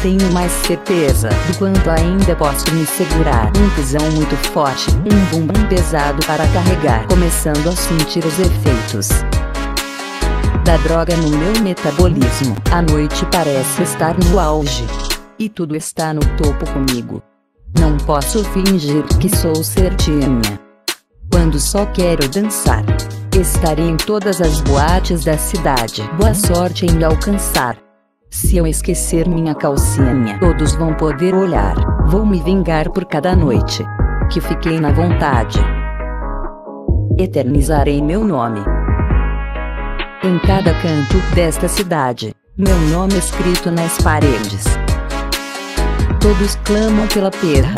tenho mais certeza do quanto ainda posso me segurar. Um tesão muito forte, um bumbum pesado para carregar. Começando a sentir os efeitos da droga no meu metabolismo. A noite parece estar no auge, e tudo está no topo comigo. Não posso fingir que sou certinha quando só quero dançar. Estarei em todas as boates da cidade. Boa sorte em me alcançar. Se eu esquecer minha calcinha, todos vão poder olhar. Vou me vingar por cada noite que fiquei na vontade. Eternizarei meu nome em cada canto desta cidade. Meu nome escrito nas paredes. Todos clamam pela perra.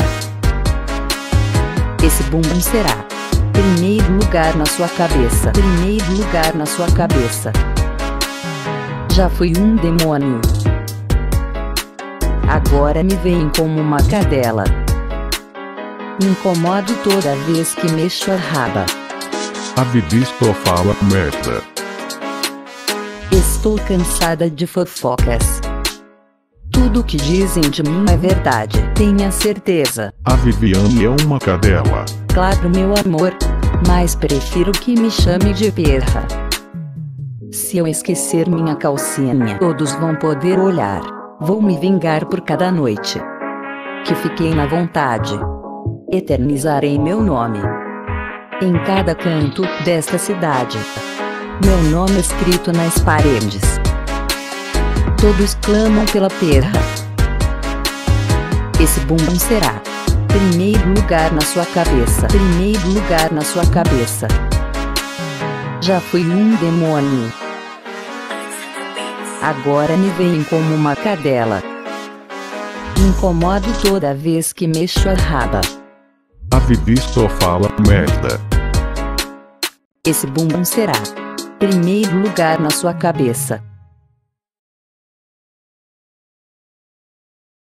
Esse bumbum será primeiro lugar na sua cabeça. Primeiro lugar na sua cabeça. Já fui um demônio, agora me veem como uma cadela. Me incomodo toda vez que mexo a raba. A Vivi só fala merda. Estou cansada de fofocas. Tudo que dizem de mim é verdade, tenha certeza. A Viviane é uma cadela. Claro, meu amor, mas prefiro que me chame de perra. Se eu esquecer minha calcinha, todos vão poder olhar. Vou me vingar por cada noite que fiquei na vontade. Eternizarei meu nome em cada canto desta cidade. Meu nome escrito nas paredes. Todos clamam pela perra. Esse bumbum será primeiro lugar na sua cabeça. Primeiro lugar na sua cabeça. Já fui um demônio, agora me veem como uma cadela. Me incomodo toda vez que mexo a raba. A Vivi só fala merda. Esse bumbum será primeiro lugar na sua cabeça.